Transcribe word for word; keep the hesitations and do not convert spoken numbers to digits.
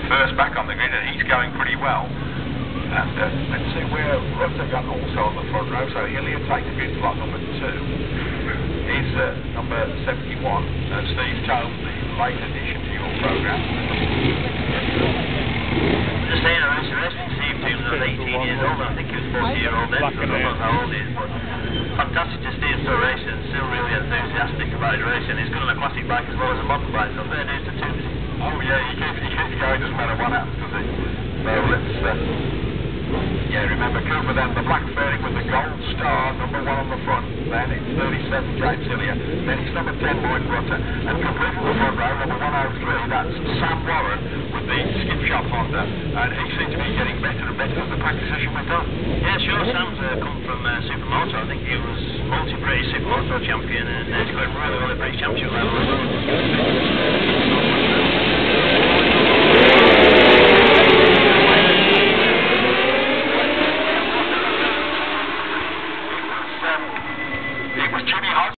first back on the grid, and he's going pretty well. And uh, let's see where Rutter got also on the front row, so Hilliard takes good slot number two. Is uh, number seventy-one, uh, Steve Tomes, the late addition to your programme. Just saying, I was arresting Steve Tomes, I was eighteen years old, and I think he was forty year old then, so I don't know how old he is, but fantastic to see him still racing, still really enthusiastic about his racing. He's good on a classic bike as well as a modern bike, so fair dues to Tomes. Oh yeah, he keeps, he keeps going, doesn't matter what happens, does he? So let's, uh, yeah, remember Cooper then, the black fairing with the gold star, number one on the front. Then it's thirty-seven, James Hillier. Then it's number ten, Lloyd Rutter. And completing the front row, number one oh three, that's Sam Warren with the Skip Shop Honda. And he seems to be getting better and better as the practice session went on. Yeah, sure, Sam's uh, come from uh, Supermoto. I think he was multi-British Supermoto champion, and uh, he's going really well at British Championship level as well.